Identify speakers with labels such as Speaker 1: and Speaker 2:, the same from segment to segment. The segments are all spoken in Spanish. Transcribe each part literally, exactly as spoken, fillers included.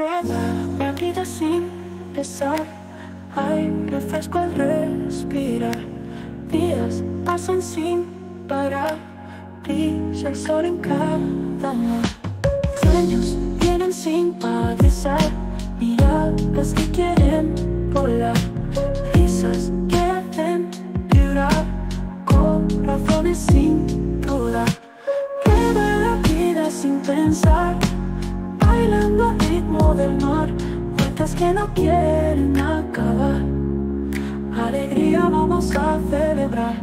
Speaker 1: vez, la vida sin pesar. Hay refresco al respirar. Días pasan sin parar. Brilla el sol en cada mar. Sueños vienen sin avisar. Miradas que quieren volar. Risas que hacen vibrar. Corazones sin dudar. Queda la vida sin pensar. Bailando al ritmo del mar. Vueltas que no quieren acabar. Alegría vamos a celebrar.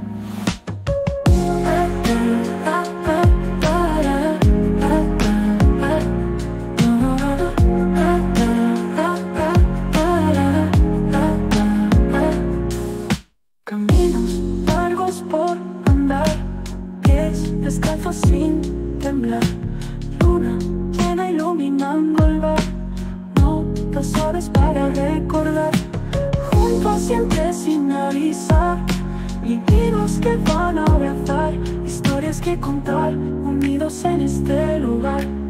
Speaker 1: Caminos largos por andar, pies descalzos sin temblar. Luna llena iluminando el bar. Notas suaves para recordar. Juntos siempre sin avisar. Vividos que van a abrazar. Historias que contar, unidos en este lugar.